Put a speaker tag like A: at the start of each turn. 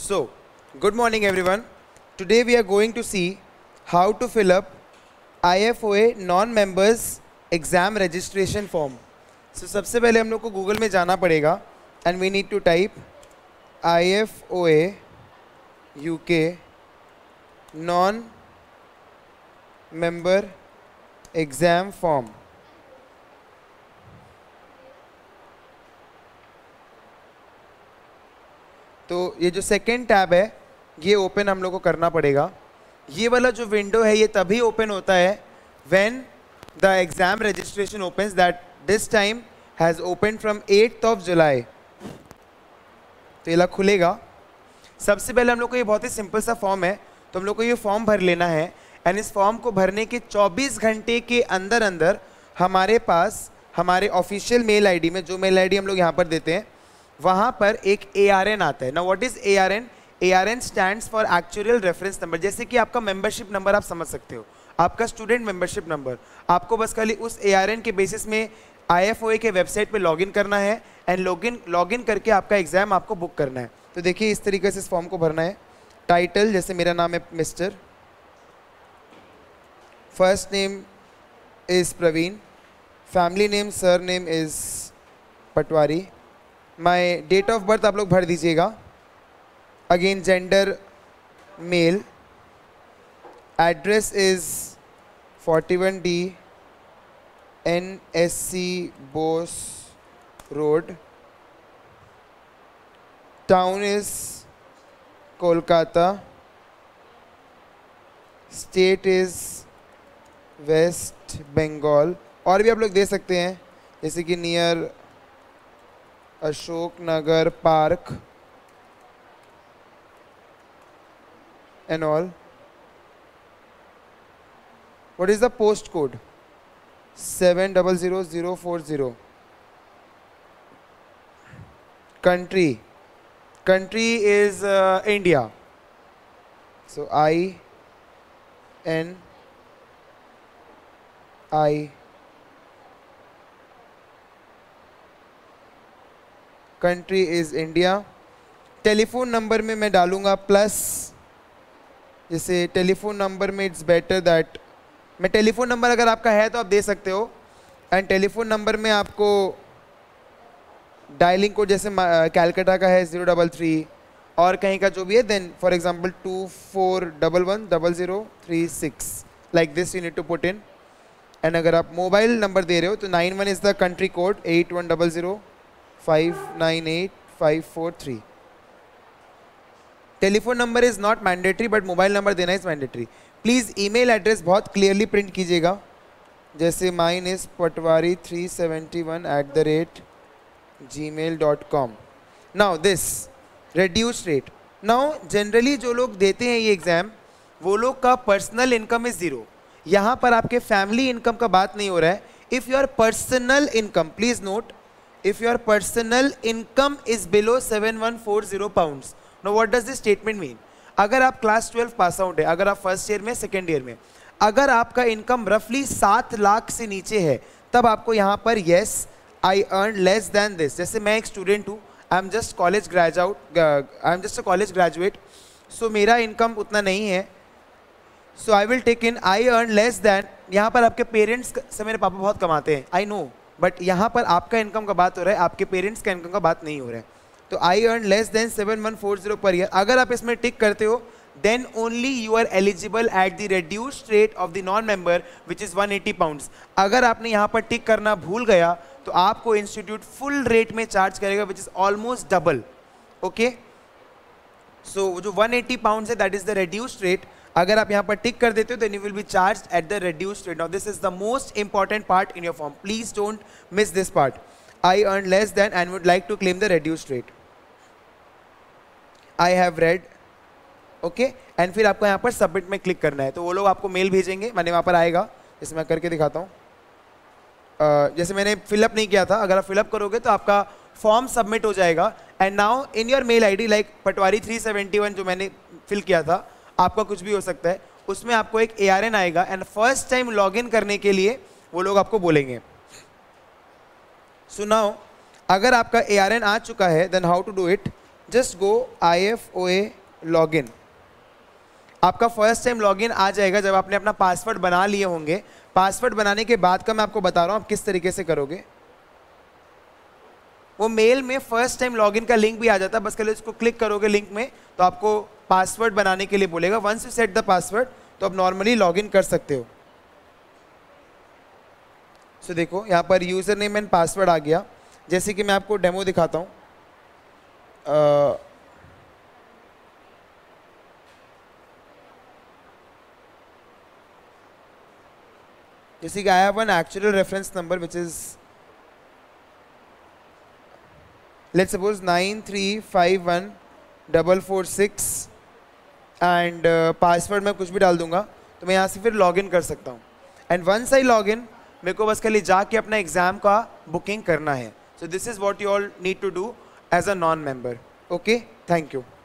A: So, good morning everyone. Today we are going to see how to fill up IFoA non-members exam registration form. So सबसे पहले हम लोग को Google में जाना पड़ेगा and we need to type IFoA UK non-member exam form. तो ये जो सेकेंड टैब है ये ओपन हम लोग को करना पड़ेगा. ये वाला जो विंडो है ये तभी ओपन होता है when the exam registration opens, that this time has open from 8th of July. तो ये खुलेगा. सबसे पहले हम लोग को ये बहुत ही सिंपल सा फॉर्म है, तो हम लोग को ये फॉर्म भर लेना है एंड इस फॉर्म को भरने के 24 घंटे के अंदर अंदर हमारे पास हमारे ऑफिशियल मेल आईडी में, जो मेल आईडी हम लोग यहाँ पर देते हैं, वहाँ पर एक ARN आता है. Now what is ARN? ARN stands for actual reference number. जैसे कि आपका मेंबरशिप नंबर आप समझ सकते हो, आपका स्टूडेंट मेंबरशिप नंबर. आपको बस खाली उस ARN के बेसिस में IFoA के वेबसाइट पे लॉगिन करना है एंड लॉगिन करके आपका एग्जाम आपको बुक करना है. तो देखिए इस तरीके से इस फॉर्म को भरना है. टाइटल, जैसे मेरा नाम है mister, first name is Praveen, family name surname is Patwari, my date of birth आप लोग भर दीजिएगा. Again gender male, address is 41D NSC Bose road, town is Kolkata, state is West Bengal. और भी आप लोग दे सकते हैं जैसे कि near Ashok Nagar park and all. What is the post code? 700040. Country is India. So INI. Country is India. Telephone number में मैं डालूंगा प्लस, जैसे टेलीफोन नंबर में इट्स बेटर दैट, मैं टेलीफोन नंबर अगर आपका है तो आप दे सकते हो. एंड टेलीफोन नंबर में आपको डायलिंग कोड, जैसे कैलकाटा का है 033 और कहीं का जो भी है, then for example 24110036, like this you need to put in. And अगर आप मोबाइल नंबर दे रहे हो तो 91 is the country code, 8100598543. Telephone number is not mandatory but mobile number देना is mandatory. Please email address बहुत क्लियरली प्रिंट कीजिएगा, जैसे mine is patwari371@gmail.com. Now this reduced rate. Now generally जो लोग देते हैं ये एग्जाम, वो लोग का पर्सनल इनकम इज 0. यहाँ पर आपके फैमिली इनकम का बात नहीं हो रहा है. If your personal income, please note, if your personal income is below 7140 pounds. Now what does this statement mean? अगर आप क्लास 12 पास आउट है, अगर आप फर्स्ट ईयर में, सेकेंड ईयर में, अगर आपका इनकम रफली 7 लाख से नीचे है, तब आपको यहाँ पर yes I earn less than this. जैसे मैं एक स्टूडेंट हूँ, I am just college graduate, so मेरा इनकम उतना नहीं है, so I will take in I earn less than. यहाँ पर आपके पेरेंट्स से, मेरे पापा बहुत कमाते हैं, आई नो, बट यहाँ पर आपका इनकम का बात हो रहा है, आपके पेरेंट्स का इनकम का बात नहीं हो रहा है. तो आई earn less then 7140 per year. अगर आप इसमें टिक करते हो then only you are eligible at the reduced rate of the non member which is 180 pounds. अगर आपने यहाँ पर टिक करना भूल गया तो आपको इंस्टीट्यूट फुल रेट में चार्ज करेगा which is almost double. Okay, so जो 180 पाउंड्स है that is the reduced rate. अगर आप यहाँ पर टिक कर देते हो then you will be charge at the reduced rate. Now this is the most important part in your form. Please don't miss this part. I earn less than and would like to claim the reduced rate. I have read. Okay, and फिर आपको यहाँ पर submit में click करना है. तो वो लोग आपको मेल भेजेंगे, मैंने वहाँ पर आएगा, जैसे मैं करके दिखाता हूँ. जैसे मैंने फिलअप नहीं किया था, अगर आप फिलअप करोगे तो आपका फॉर्म सबमिट हो जाएगा. And now in your mail ID like patwari371 जो मैंने फिल किया था, आपका कुछ भी हो सकता है, उसमें आपको एक ARN आएगा एंड फर्स्ट टाइम लॉगिन करने के लिए वो लोग आपको बोलेंगे. सो नाउ अगर आपका ARN आ चुका है then how to do it, just go IFoA login. आपका फर्स्ट टाइम लॉगिन आ जाएगा जब आपने अपना पासवर्ड बना लिए होंगे। पासवर्ड बनाने के बाद का मैं आपको बता रहा हूँ आप किस तरीके से करोगे। वो मेल में फर्स्ट टाइम लॉगिन का लिंक भी आ जाता है, बस के उसको क्लिक करोगे लिंक में तो आपको पासवर्ड बनाने के लिए बोलेगा। Once you set the password तो आप नॉर्मली लॉगिन कर सकते हो। सो देखो यहाँ पर यूजर नेम एंड पासवर्ड आ गया। जैसे कि मैं आपको डेमो दिखाता हूँ। जैसे कि I have one actual reference number which is let's suppose 9351446 and password मैं कुछ भी डाल दूंगा तो मैं यहाँ से फिर लॉगिन कर सकता हूँ। एंड वंस आई लॉगिन मेरे को बस खाली जाके अपना एग्जाम का बुकिंग करना है। So this is what you all need to do as a non member. Okay, thank you.